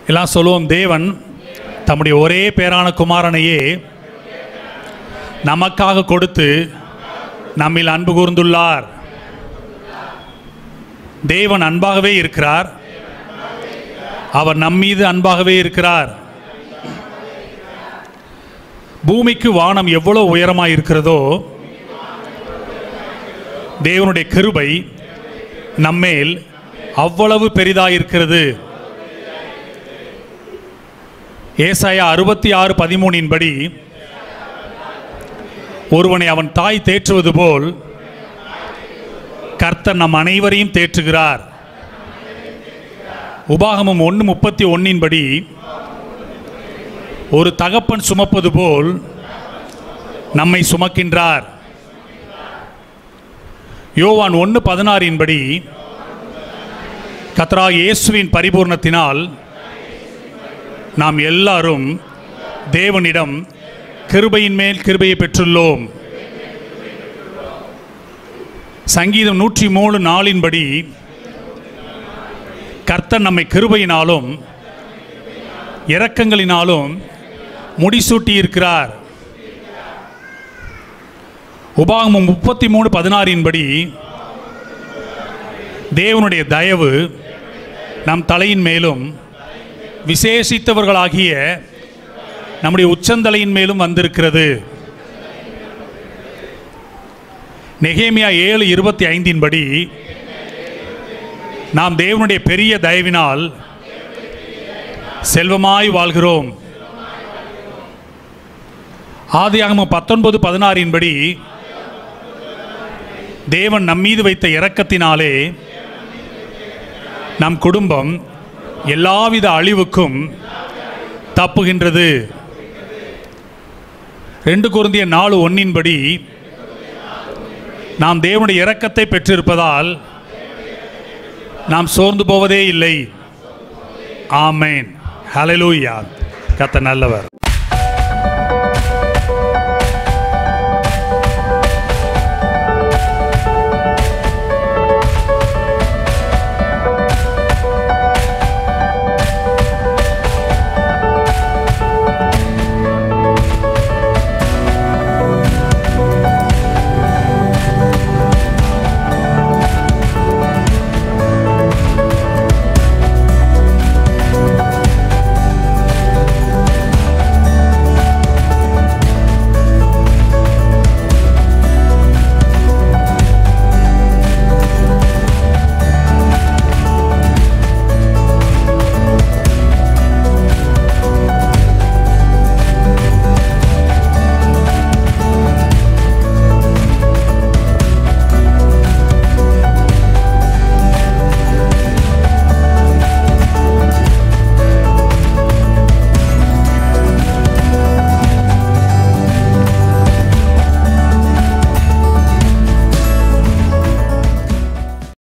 எல்லாம் சொல்லுவோம், தேவன் தம்முடைய ஒரே பேரான குமாரனையே நமக்காக கொடுத்து நம்மில் அன்பு கூர்ந்துள்ளார். தேவன் அன்பாகவே இருக்கிறார். அவர் நம்மீது அன்பாகவே இருக்கிறார். பூமிக்கு வானம் எவ்வளவு உயரமாய் இருக்கிறதோ தேவனுடைய கிருபை நம்மேல் அவ்வளவு பெரிதாயிருக்கிறது. ஏசாயா 66:13 படி, ஒருவனை அவன் தாய் தேற்றுவது போல் கர்த்தர் நம் அனைவரையும் தேற்றுகிறார். உபாகமம் 1:31 படி, ஒரு தகப்பன் சுமப்பது போல் நம்மை சுமக்கின்றார். யோவான் 1:16 படி, கர்த்தராகிய இயேசுவின் பரிபூர்ணத்தினால் நாம் எல்லாரும் தேவனிடம் கிருபையின் மேல் கிருபையை பெற்றுள்ளோம். சங்கீதம் 103:4 படி, கர்த்தர் நம்மை கிருபையினாலும் இரக்கங்களினாலும் முடிசூட்டி இருக்கிறார். உபாகமம் 33:16 படி, தேவனுடைய தயவு நம் தலையின் மேலும் விசேஷித்தவர்களாகிய நம்முடைய உச்சந்தலையின் மேலும் வந்திருக்கிறது. நெகேமியா 7:25 படி, நாம் தேவனுடைய பெரிய தயவினால் செல்வமாய் வாழ்கிறோம். ஆதியாகமம் 19:16 படி, தேவன் நம்மீது வைத்த இரக்கத்தினாலே நம் குடும்பம் எல்லாவித அழிவுக்கும் தப்புகின்றது. 2 கொரிந்தியர் 4:1 படி, நாம் தேவனுடைய இரக்கத்தை பெற்றிருப்பதால் நாம் சோர்ந்து போவதே இல்லை. ஆமென். ஹல்லேலூயா. கர்த்தர் நல்லவர்.